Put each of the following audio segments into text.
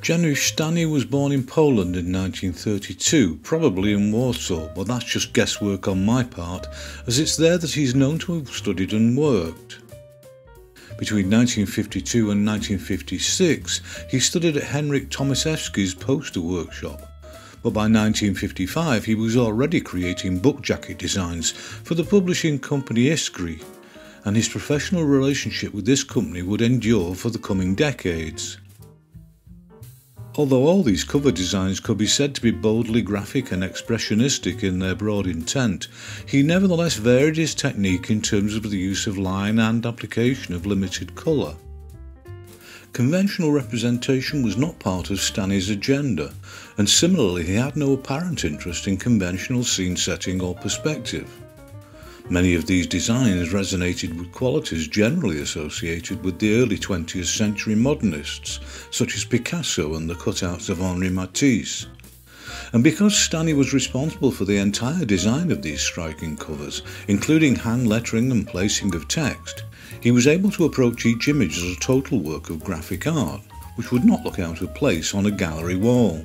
Janusz Stanny was born in Poland in 1932, probably in Warsaw, but that's just guesswork on my part, as it's there that he's known to have studied and worked. Between 1952 and 1956, he studied at Henryk Tomaszewski's poster workshop, but by 1955 he was already creating book jacket designs for the publishing company Iskry, and his professional relationship with this company would endure for the coming decades. Although all these cover designs could be said to be boldly graphic and expressionistic in their broad intent, he nevertheless varied his technique in terms of the use of line and application of limited colour. Conventional representation was not part of Stanny's agenda, and similarly he had no apparent interest in conventional scene setting or perspective. Many of these designs resonated with qualities generally associated with the early 20th century modernists, such as Picasso and the cutouts of Henri Matisse. And because Stanny was responsible for the entire design of these striking covers, including hand lettering and placing of text, he was able to approach each image as a total work of graphic art, which would not look out of place on a gallery wall.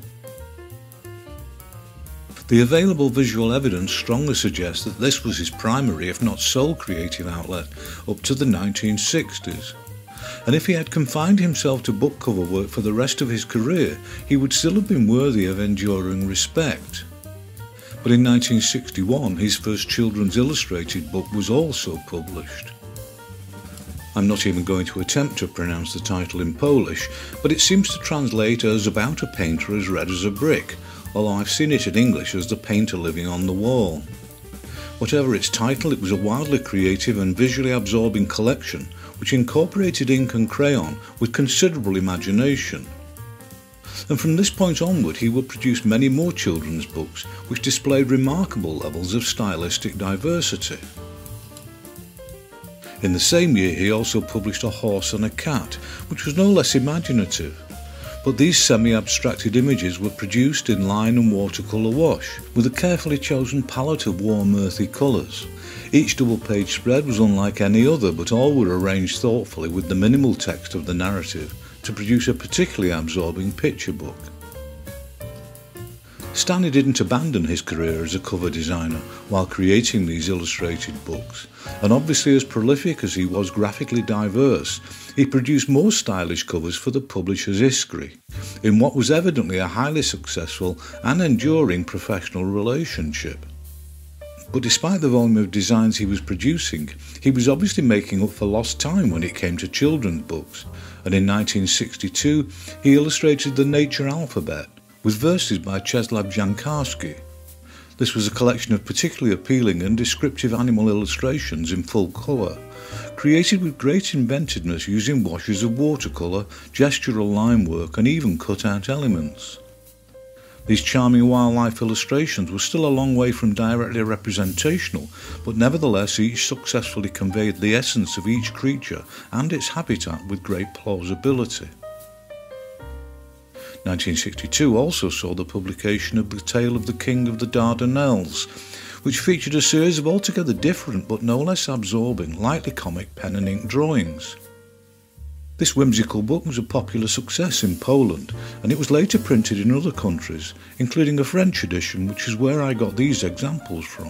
The available visual evidence strongly suggests that this was his primary, if not sole, creative outlet up to the 1960s. And if he had confined himself to book cover work for the rest of his career, he would still have been worthy of enduring respect. But in 1961, his first children's illustrated book was also published. I'm not even going to attempt to pronounce the title in Polish, but it seems to translate as "About a Painter as Red as a Brick," although I've seen it in English as "The Painter Living on the Wall." Whatever its title, it was a wildly creative and visually absorbing collection which incorporated ink and crayon with considerable imagination. And from this point onward he would produce many more children's books which displayed remarkable levels of stylistic diversity. In the same year he also published A Horse and a Cat, which was no less imaginative. But these semi-abstracted images were produced in line and watercolour wash, with a carefully chosen palette of warm earthy colours. Each double-page spread was unlike any other, but all were arranged thoughtfully with the minimal text of the narrative to produce a particularly absorbing picture book. Stanny didn't abandon his career as a cover designer while creating these illustrated books, and obviously as prolific as he was graphically diverse, he produced more stylish covers for the publishers Iskry, in what was evidently a highly successful and enduring professional relationship. But despite the volume of designs he was producing, he was obviously making up for lost time when it came to children's books, and in 1962 he illustrated the Nature Alphabet, with verses by Czesław Jankarski. This was a collection of particularly appealing and descriptive animal illustrations in full colour, created with great inventiveness using washes of watercolour, gestural line work and even cut-out elements. These charming wildlife illustrations were still a long way from directly representational, but nevertheless each successfully conveyed the essence of each creature and its habitat with great plausibility. 1962 also saw the publication of The Tale of the King of the Dardanelles, which featured a series of altogether different but no less absorbing, lightly comic pen and ink drawings. This whimsical book was a popular success in Poland, and it was later printed in other countries, including a French edition, which is where I got these examples from.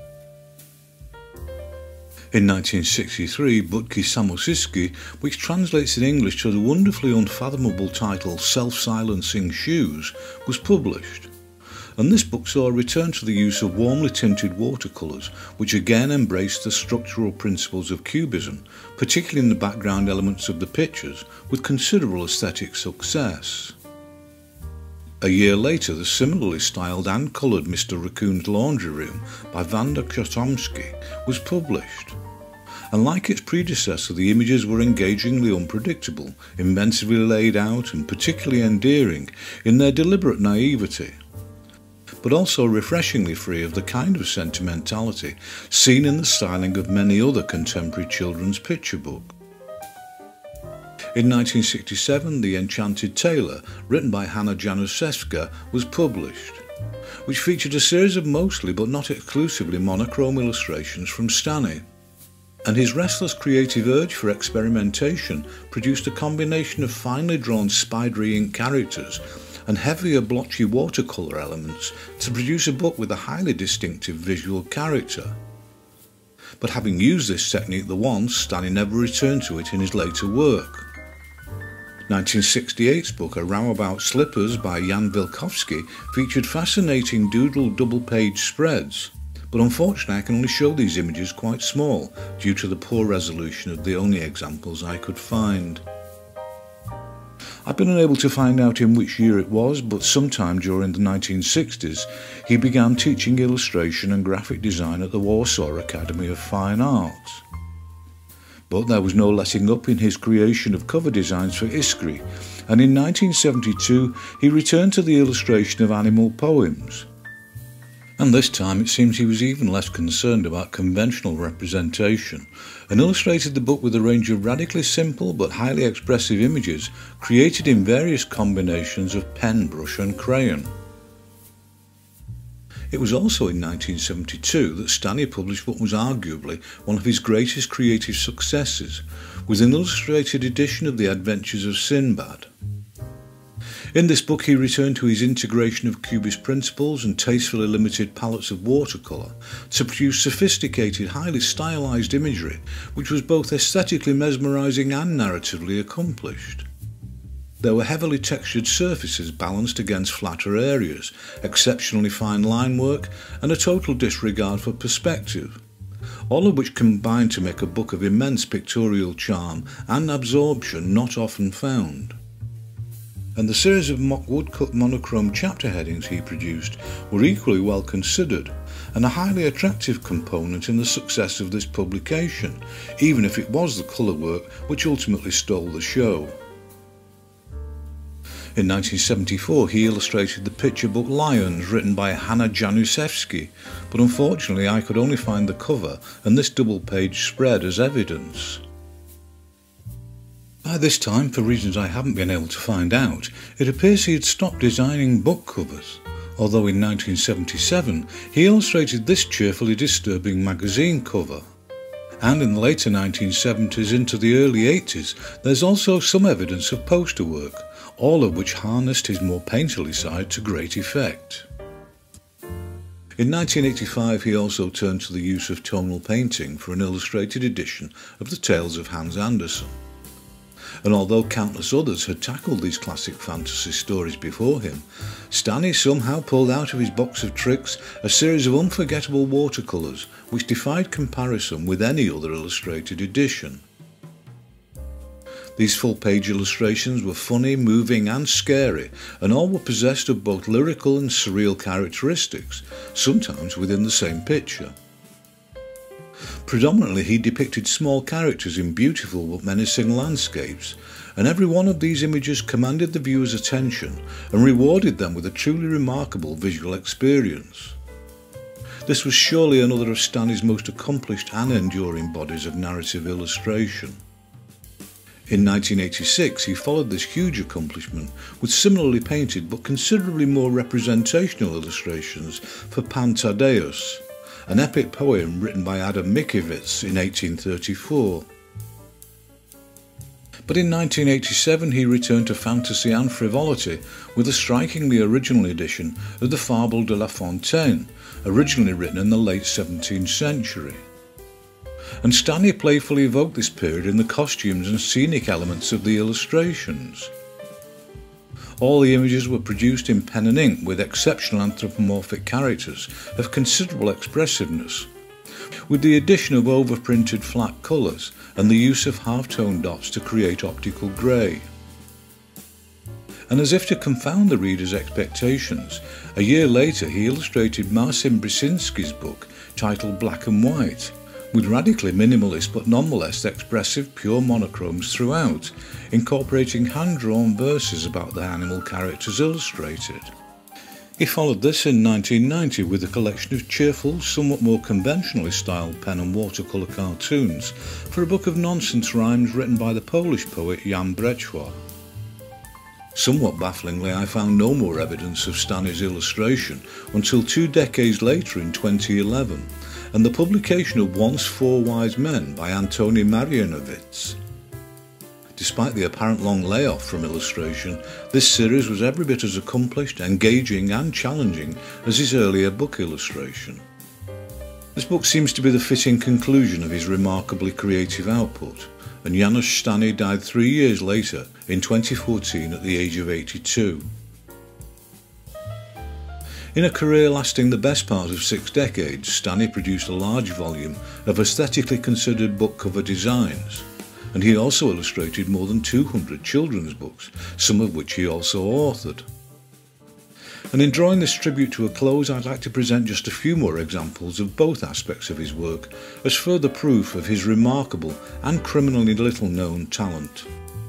In 1963, Budki Samosyski, which translates in English to the wonderfully unfathomable title Self-Silencing Shoes, was published. And this book saw a return to the use of warmly tinted watercolours, which again embraced the structural principles of Cubism, particularly in the background elements of the pictures, with considerable aesthetic success. A year later, the similarly styled and coloured Mr. Raccoon's Laundry Room by Wanda Kwiatkowski was published. And like its predecessor, the images were engagingly unpredictable, inventively laid out and particularly endearing in their deliberate naivety, but also refreshingly free of the kind of sentimentality seen in the styling of many other contemporary children's picture books. In 1967, The Enchanted Tailor, written by Hanna Januszewska, was published, which featured a series of mostly but not exclusively monochrome illustrations from Stanny. and his restless creative urge for experimentation produced a combination of finely drawn spidery ink characters and heavier blotchy watercolour elements to produce a book with a highly distinctive visual character. But having used this technique the once, Stanny never returned to it in his later work. 1968's book A Row About Slippers by Jan Wilkowski featured fascinating doodle double-page spreads, but unfortunately I can only show these images quite small due to the poor resolution of the only examples I could find. I've been unable to find out in which year it was, but sometime during the 1960s he began teaching illustration and graphic design at the Warsaw Academy of Fine Arts. But there was no letting up in his creation of cover designs for Iskry, and in 1972 he returned to the illustration of animal poems. And this time it seems he was even less concerned about conventional representation, and illustrated the book with a range of radically simple but highly expressive images created in various combinations of pen, brush and crayon. It was also in 1972 that Stanny published what was arguably one of his greatest creative successes, with an illustrated edition of The Adventures of Sinbad. In this book he returned to his integration of cubist principles and tastefully limited palettes of watercolour to produce sophisticated, highly stylised imagery which was both aesthetically mesmerising and narratively accomplished. There were heavily textured surfaces balanced against flatter areas, exceptionally fine line work and a total disregard for perspective, all of which combined to make a book of immense pictorial charm and absorption not often found. And the series of mock woodcut monochrome chapter headings he produced were equally well considered, and a highly attractive component in the success of this publication, even if it was the colour work which ultimately stole the show. In 1974 he illustrated the picture book Lions written by Hanna Januszewski, but unfortunately I could only find the cover and this double-page spread as evidence. By this time, for reasons I haven't been able to find out, it appears he had stopped designing book covers, although in 1977 he illustrated this cheerfully disturbing magazine cover. And in the later 1970s into the early 80s there's also some evidence of poster work, all of which harnessed his more painterly side to great effect. In 1985 he also turned to the use of tonal painting for an illustrated edition of the Tales of Hans Andersen. And although countless others had tackled these classic fantasy stories before him, Stanny somehow pulled out of his box of tricks a series of unforgettable watercolours which defied comparison with any other illustrated edition. These full-page illustrations were funny, moving and scary, and all were possessed of both lyrical and surreal characteristics, sometimes within the same picture. Predominantly he depicted small characters in beautiful but menacing landscapes, and every one of these images commanded the viewer's attention and rewarded them with a truly remarkable visual experience. This was surely another of Stanny's most accomplished and enduring bodies of narrative illustration. In 1986 he followed this huge accomplishment with similarly painted but considerably more representational illustrations for Pan Tadeusz, an epic poem written by Adam Mickiewicz in 1834. But in 1987 he returned to fantasy and frivolity with a strikingly original edition of the Fable de La Fontaine, originally written in the late 17th century. And Stanny playfully evoked this period in the costumes and scenic elements of the illustrations. All the images were produced in pen and ink with exceptional anthropomorphic characters of considerable expressiveness, with the addition of overprinted flat colours and the use of half-tone dots to create optical grey. And as if to confound the reader's expectations, a year later he illustrated Marcin Brzezinski's book titled Black and White, with radically minimalist but nonetheless expressive pure monochromes throughout, incorporating hand-drawn verses about the animal characters illustrated. He followed this in 1990 with a collection of cheerful, somewhat more conventionally styled pen and watercolour cartoons for a book of nonsense rhymes written by the Polish poet Jan Brechwa. Somewhat bafflingly, I found no more evidence of Stanny's illustration until 2 decades later in 2011, and the publication of Once Four Wise Men by Antoni Marianowicz. Despite the apparent long layoff from illustration, this series was every bit as accomplished, engaging and challenging as his earlier book illustration. This book seems to be the fitting conclusion of his remarkably creative output, and Janusz Stanny died 3 years later in 2014 at the age of 82. In a career lasting the best part of 6 decades, Stanny produced a large volume of aesthetically considered book cover designs, and he also illustrated more than 200 children's books, some of which he also authored. And in drawing this tribute to a close, I'd like to present just a few more examples of both aspects of his work as further proof of his remarkable and criminally little known talent.